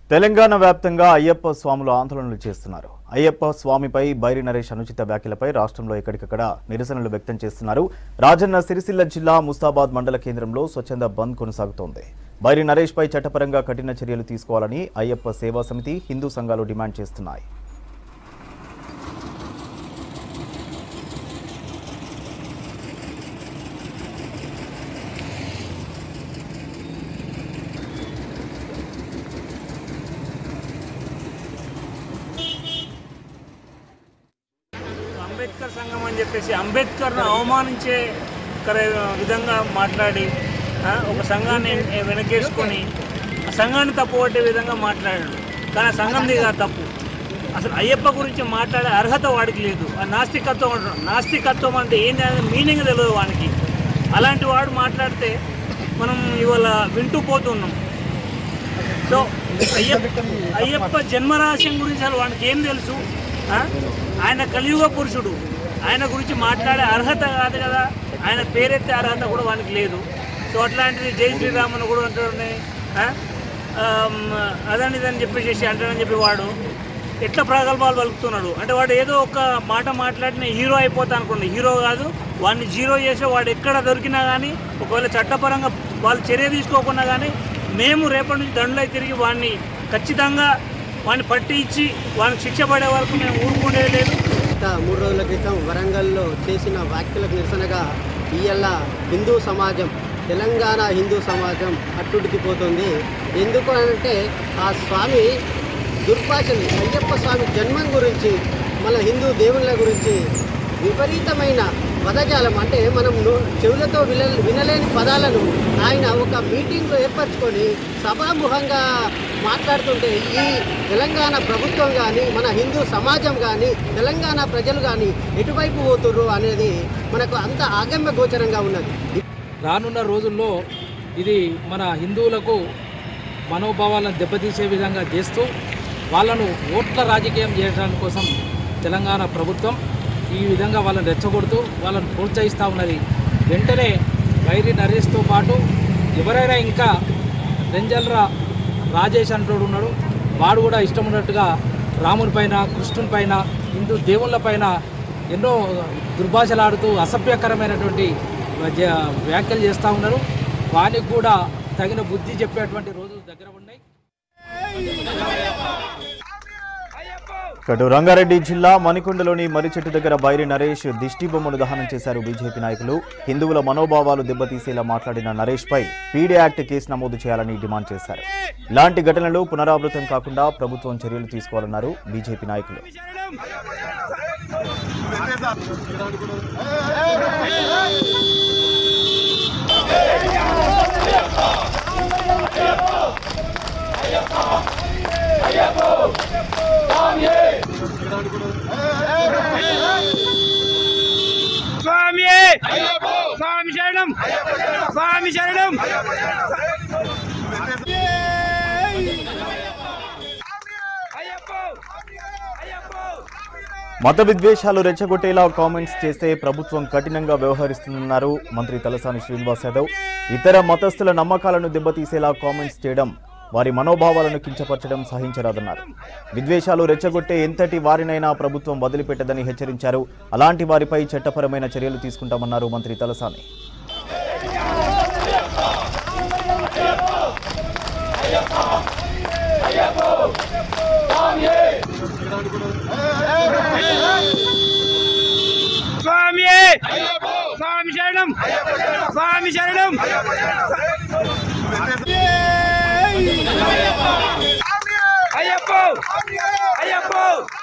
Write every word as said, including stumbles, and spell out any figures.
తెలంగాణ వ్యాప్తంగా అయ్యప్ప స్వాములు ఆందోళనలు చేస్తున్నారు. అయ్యప్ప స్వామిపై బైరి నరేష్ అనుచిత వ్యాఖ్యలపై రాష్ట్రంలో ఎక్కడికక్కడ నిరసనలు వ్యక్తం చేస్తున్నారు. రాజన్న సిరిసిల్ల జిల్లా ముస్తాబాద్ మండల కేంద్రంలో స్వచ్ఛంద బంద్ కొనసాగుతోంది. బైరి నరేష్ పై చట్టపరంగా కఠిన చర్యలు తీసుకోవాలని అయ్యప్ప సేవా సమితి, హిందూ సంఘాలు డిమాండ్ చేస్తున్నాయి. అంబేద్కర్ సంఘం అని చెప్పేసి అంబేద్కర్ను అవమానించే విధంగా మాట్లాడి ఒక సంఘాన్ని వెనకేసుకొని ఆ సంఘాన్ని తప్పుపట్టే విధంగా మాట్లాడాడు. కానీ ఆ సంఘంది కాదు తప్పు. అసలు అయ్యప్ప గురించి మాట్లాడే అర్హత వాడికి లేదు. ఆ నాస్తికత్వం అంటారు. నాస్తికత్వం అంటే ఏంటి అనేది మీనింగ్ తెలియదు వానికి. అలాంటి వాడు మాట్లాడితే మనం ఇవాళ వింటూ పోతున్నాం. సో అయ్యప్ప అయ్యప్ప జన్మరహస్యం గురించి అసలు వానికి ఏం తెలుసు? ఆయన కలియుగ పురుషుడు. ఆయన గురించి మాట్లాడే అర్హత కాదు కదా, ఆయన పేరెత్తే అర్హత కూడా వానికి లేదు. సో అట్లాంటిది జై శ్రీరామన్ కూడా అంటాడు, అదని ఇదని చెప్పేసి అంటాడని చెప్పి వాడు ఎట్లా ప్రగల్భాలు పలుకుతున్నాడు అంటే వాడు ఏదో ఒక మాట మాట్లాడిన హీరో అయిపోతా అనుకోండి. హీరో కాదు, వాడిని జీరో చేసే వాడు ఎక్కడ దొరికినా కానీ ఒకవేళ చట్టపరంగా వాళ్ళు చర్య తీసుకోకుండా కానీ మేము రేపటి నుంచి దండులై తిరిగి వాడిని ఖచ్చితంగా వాడిని పట్టి ఇచ్చి వానికి శిక్ష పడే వరకు మేము ఊరుకునేది లేదు. మూడు రోజుల క్రితం వరంగల్లో చేసిన వ్యాఖ్యలకు నిరసనగా ఇవాళ హిందూ సమాజం, తెలంగాణ హిందూ సమాజం అట్టుడికిపోతుంది. ఎందుకు అంటే ఆ స్వామి దుర్భాషని, అయ్యప్ప స్వామి జన్మం గురించి, మన హిందూ దేవుళ్ళ గురించి విపరీతమైన పదజాలం, అంటే మనం చెవులతో విన వినలేని పదాలను ఆయన ఒక మీటింగ్లో ఏర్పరచుకొని సభాముఖంగా మాట్లాడుతుంటే ఈ తెలంగాణ ప్రభుత్వం కానీ, మన హిందూ సమాజం కానీ, తెలంగాణ ప్రజలు కానీ ఎటువైపు పోతుర్రు అనేది మనకు అంత ఆగమ్య గోచరంగా ఉన్నది. రానున్న రోజుల్లో ఇది మన హిందువులకు మనోభావాలను దెబ్బతీసే విధంగా చేస్తూ వాళ్ళను ఓట్ల రాజకీయం చేయడం కోసం తెలంగాణ ప్రభుత్వం ఈ విధంగా వాళ్ళని రెచ్చగొడుతూ వాళ్ళని ప్రోత్సహిస్తూ ఉన్నది. వెంటనే బైరి నరేష్తో పాటు ఎవరైనా ఇంకా రెంజల్ర రాజేష్ అంటోడు ఉన్నాడు, వాడు కూడా ఇష్టం ఉన్నట్టుగా రాముని పైన, కృష్ణుని పైన, హిందూ దేవుళ్ళ పైన ఎన్నో దుర్భాషలాడుతూ అసభ్యకరమైనటువంటి వ్యాఖ్యలు చేస్తూ ఉన్నారు. వానికి కూడా తగిన బుద్ధి చెప్పేటువంటి రోజులు దగ్గర ఉన్నాయి. ఇటు రంగారెడ్డి జిల్లా మణికొండలోని మర్రిచెట్టు దగ్గర బైరి నరేష్ దిష్టి బొమ్మను దహనం చేశారు బీజేపీ నాయకులు. హిందువుల మనోభావాలు దెబ్బతీసేలా మాట్లాడిన నరేష్ పై పీడీ యాక్ట్ కేసు నమోదు చేయాలని డిమాండ్ చేశారు. ఇలాంటి ఘటనలు పునరావృతం కాకుండా ప్రభుత్వం చర్యలు తీసుకోవాలన్నారు బీజేపీ నాయకులు. స్వామి స్వామి శరణం, స్వామి శరణం. మత విద్వేషాలు రెచ్చగొట్టేలా కామెంట్స్ చేస్తే ప్రభుత్వం కఠినంగా వ్యవహరిస్తుందన్నారు మంత్రి తలసాని శ్రీనివాస్ యాదవ్. ఇతర మతస్థుల నమ్మకాలను దెబ్బతీసేలా కామెంట్స్ చేయడం, వారి మనోభావాలను కించపరచడం సహించరాదన్నారు. విద్వేషాలు రెచ్చగొట్టే ఎంతటి వారినైనా ప్రభుత్వం వదిలిపెట్టదని హెచ్చరించారు. అలాంటి వారిపై చట్టపరమైన చర్యలు తీసుకుంటామన్నారు మంత్రి తలసాని. స్వామి స్వామి శరణం, స్వామి శరణం. అయ్యప్ప అయ్యప్ప